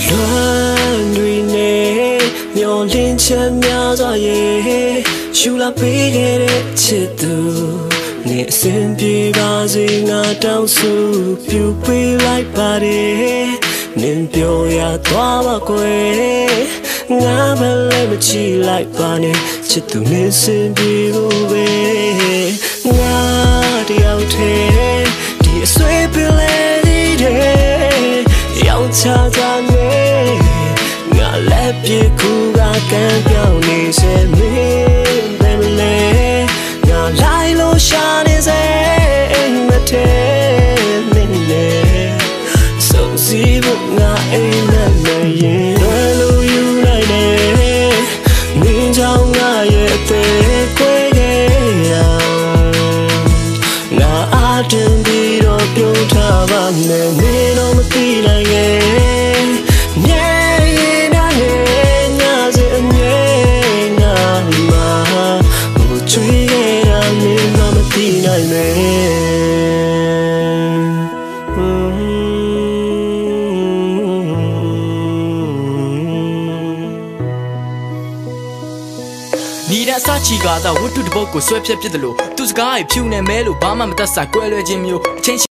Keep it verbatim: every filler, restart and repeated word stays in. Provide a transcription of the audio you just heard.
လွမ်းတွေနဲ့မျောလင်းချက်များစွာရဲ့ရှူလာပေးခဲ့တဲ့ချစ်သူနေအစဉ်ပြေပါစေငါတောင်းစုပြူပေးလိုက်ပါတယ်နင်ပြောရသွားပါကွယ်ငါဘယ်လဲမချီလိုက်ပါနဲ့ချစ်သူနေစင်ပြေဖို့ပဲငါတယောက်တည်းဒီအဆွေးပင်လေတဲ့ရောက်ချတာနဲ့ငါလက်ပြေကူကကံပြောင်းနေစေမင်းဘယ်လဲငါလိုက်လို့ရှာနေစေမထဲနေလေစုံစီဖို့ငါအိမ်နဲ့နေရင်လွယ်လို့ယူနိုင်တယ်မင်းကြောင့်ငါရဲ့အသေးခွဲခဲ့ရငါအားတင်ပြီးတော့ပြုံးထားပါနဲ့မင်းတော့မသိနိုင်ရဲ့မြဲရင်နဲ့ငါစအမြဲငါမှာဟိုချွေးရတာမင်းတော့မသိနိုင်နဲ့နီရစာချီကားသာဝတ္ထုတစ်ပုဒ်ကိုဆွဲဖြတ်ဖြစ်တယ်လို့သူစကားရဲ့ဖြူနေမဲလို့ဘာမှမသက်ဆိုင်ကွဲလွဲခြင်းမျိုးအချင်း